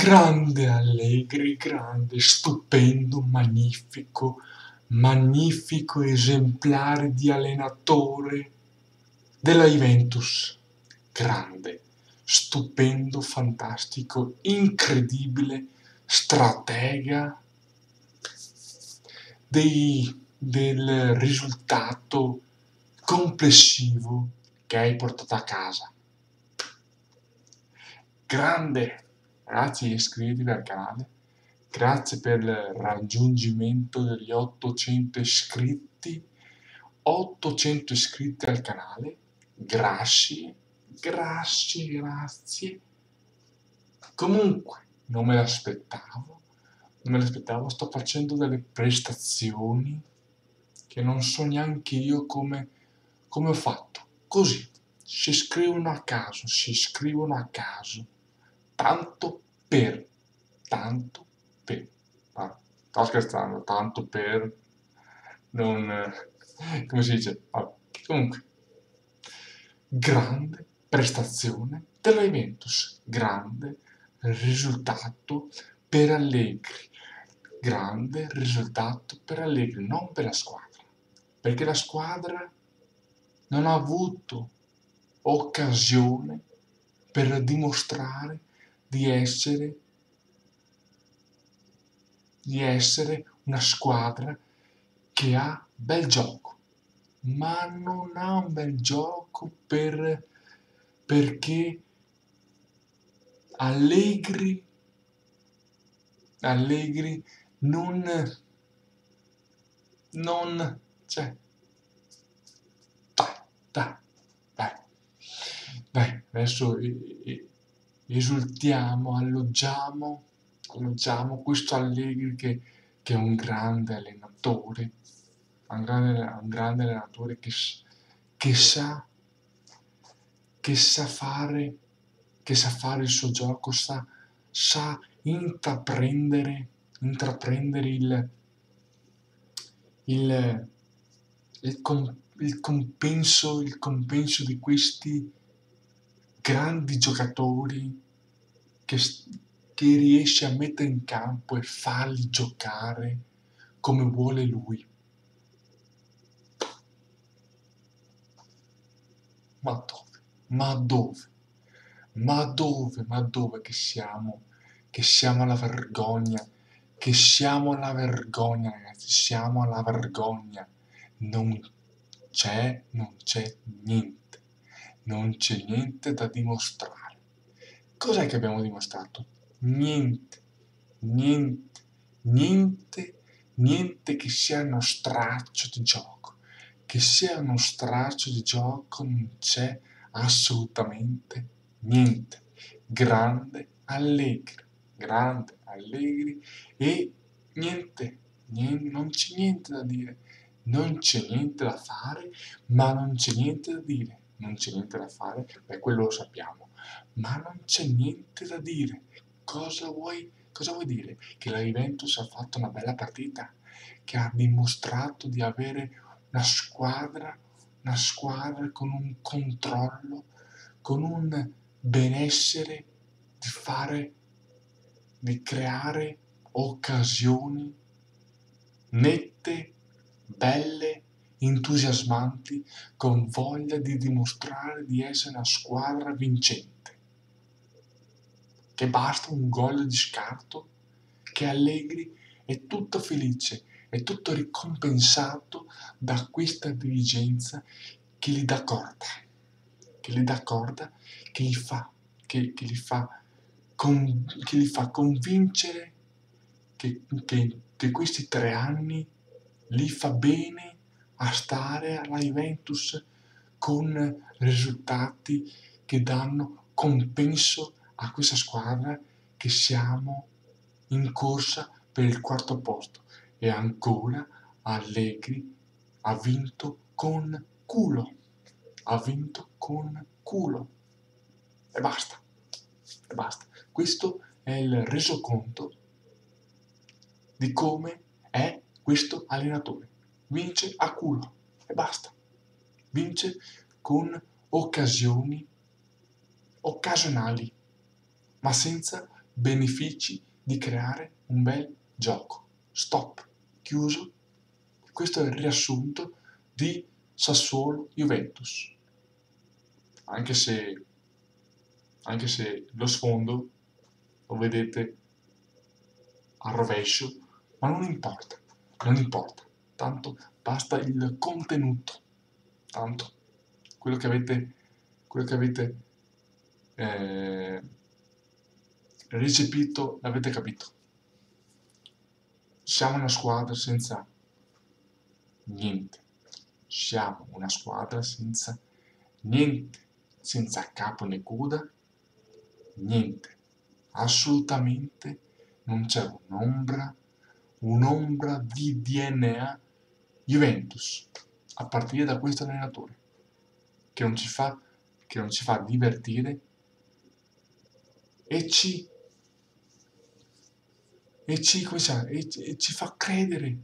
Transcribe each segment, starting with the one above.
Grande Allegri, grande, stupendo, magnifico, magnifico esemplare di allenatore della Juventus. Grande, stupendo, fantastico, incredibile, stratega del risultato complessivo che hai portato a casa. Grande, ragazzi, iscrivetevi al canale. Grazie per il raggiungimento degli 800 iscritti. 800 iscritti al canale. Grazie, grazie, grazie. Comunque, non me l'aspettavo. Non me l'aspettavo. Sto facendo delle prestazioni che non so neanche io come ho fatto. Così, si iscrivono a caso, si iscrivono a caso. Tanto per, tanto per, sto scherzando, tanto per, non, come si dice, comunque, grande prestazione della Juventus, grande risultato per Allegri, grande risultato per Allegri, non per la squadra, perché la squadra non ha avuto occasione per dimostrare di essere una squadra che ha bel gioco, ma non ha un bel gioco perché Allegri non, cioè, dai, dai, dai, adesso esultiamo, alloggiamo questo Allegri che è un grande allenatore, un grande allenatore che sa, che sa fare, che sa fare il suo gioco, sa intraprendere il, il compenso di questi grandi giocatori che, che riesce a mettere in campo e farli giocare come vuole lui. Ma dove? Ma dove? Ma dove? Ma dove che siamo? Che siamo alla vergogna? Che siamo alla vergogna, ragazzi, siamo alla vergogna. Non non c'è niente. Non c'è niente da dimostrare. Cos'è che abbiamo dimostrato? Niente, niente, niente, niente che sia uno straccio di gioco. Che sia uno straccio di gioco non c'è assolutamente niente. Grande Allegri e non c'è niente da dire. Non c'è niente da fare, ma non c'è niente da dire. Non c'è niente da fare, beh, quello lo sappiamo, ma non c'è niente da dire. Cosa vuoi dire? Che la Juventus ha fatto una bella partita, che ha dimostrato di avere una squadra con un controllo, con un benessere di creare occasioni nette, belle, entusiasmanti, con voglia di dimostrare di essere una squadra vincente. Che basta un gol di scarto, che Allegri è tutto felice, è tutto ricompensato da questa dirigenza che gli dà corda, che gli dà corda, che gli fa convincere che questi 3 anni li fa bene a stare alla Juventus con risultati che danno compenso a questa squadra che siamo in corsa per il quarto posto. E ancora Allegri ha vinto con culo. Ha vinto con culo. E basta. E basta. Questo è il resoconto di come è questo allenatore. Vince a culo e basta. Vince con occasioni occasionali, ma senza benefici di creare un bel gioco. Stop, chiuso. Questo è il riassunto di Sassuolo-Juventus. Anche se lo sfondo lo vedete a rovescio, ma non importa, non importa. Tanto basta il contenuto. Tanto quello che avete eh, recepito l'avete capito. Siamo una squadra senza niente. Siamo una squadra senza niente, senza capo né coda, niente. Assolutamente non c'è un'ombra di DNA Juventus, a partire da questo allenatore, che non ci fa, che non ci fa divertire e ci, e ci fa credere,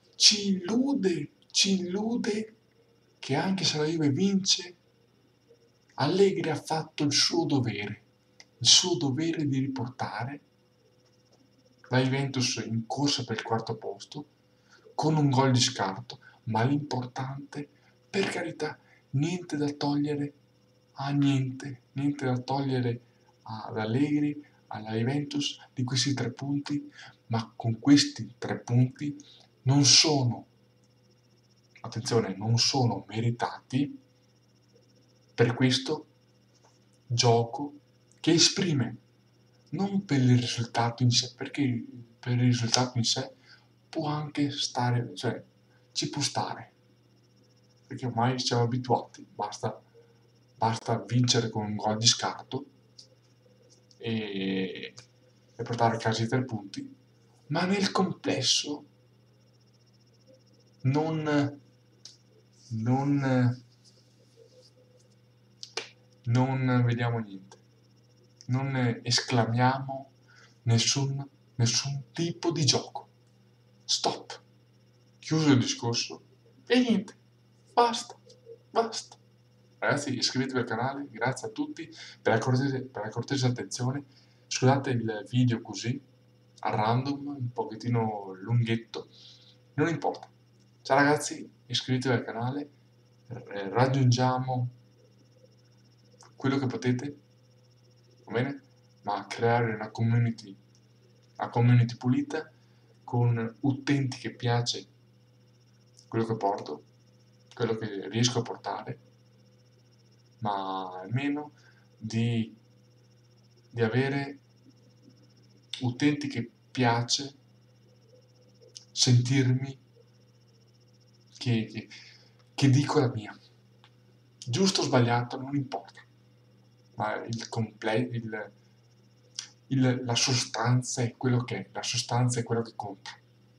ci illude che anche se la Juve vince, Allegri ha fatto il suo dovere di riportare la Juventus in corsa per il quarto posto, con un gol di scarto, ma l'importante, per carità, niente da togliere a niente, niente da togliere ad Allegri, alla Juventus di questi 3 punti, ma con questi 3 punti non sono, attenzione, non sono meritati per questo gioco che esprime, non per il risultato in sé, perché per il risultato in sé può anche stare, cioè ci può stare, perché ormai siamo abituati, basta vincere con un gol di scarto e portare a casa i 3 punti, ma nel complesso non, non, non vediamo niente, non esclamiamo nessun tipo di gioco. Stop, chiuso il discorso e niente, basta, basta. Ragazzi, iscrivetevi al canale, grazie a tutti per la cortese attenzione. Scusate il video così, a random, un pochettino lunghetto, non importa. Ciao ragazzi, iscrivetevi al canale, raggiungiamo quello che potete, va bene? Ma creare una community pulita, con utenti che piace quello che porto, quello che riesco a portare, ma almeno di avere utenti che piace sentirmi che, che dico la mia. Giusto o sbagliato non importa, ma la sostanza è quello che è, la sostanza è quello che conta.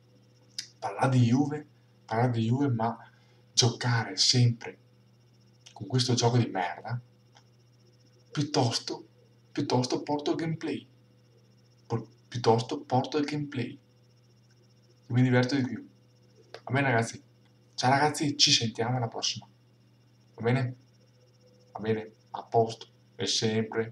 Parlare di Juve, ma giocare sempre con questo gioco di merda, piuttosto porto il gameplay. Piuttosto porto il gameplay. Che mi diverto di più. Va bene ragazzi? Ciao ragazzi, ci sentiamo alla prossima. Va bene? Va bene? A posto. E sempre.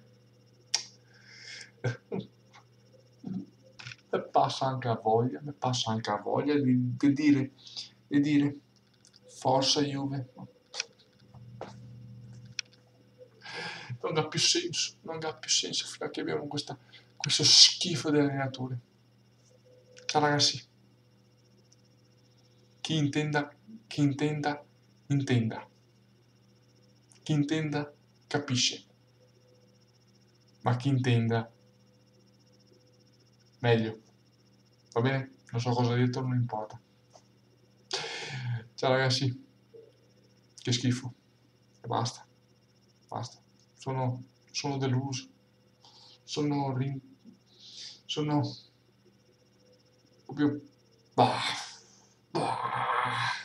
Mi passa anche a voglia di dire forza Juve. Non ha più senso fino a che abbiamo questo schifo di allenature. Ciao ragazzi, chi intenda, chi intenda, intenda. Chi intenda capisce, ma chi intenda meglio. Va bene? Non so cosa ho detto, non importa. Ciao ragazzi, che schifo. E basta, basta. Sono deluso. Sono, rin- sono proprio... Bah, bah.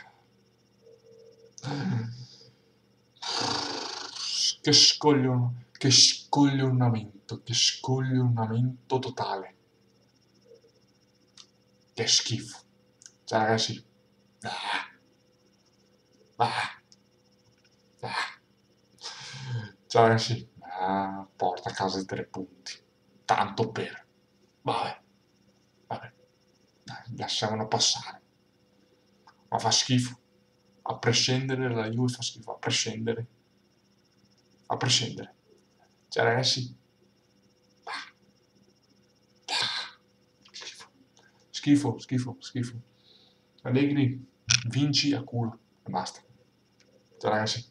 Che scoglionamento totale. Che schifo. Ciao ragazzi. Ah, ah, ah. Ciao ragazzi. Ah, porta a casa i 3 punti. Tanto per. Vabbè, vabbè, dai, lasciamolo passare. Ma fa schifo. A prescindere dalla Juve fa schifo, a prescindere. A prescindere. Cioè, ragazzi, bah, bah, schifo. Schifo, schifo, schifo. Allegri, vinci a culo e basta. Ciao ragazzi.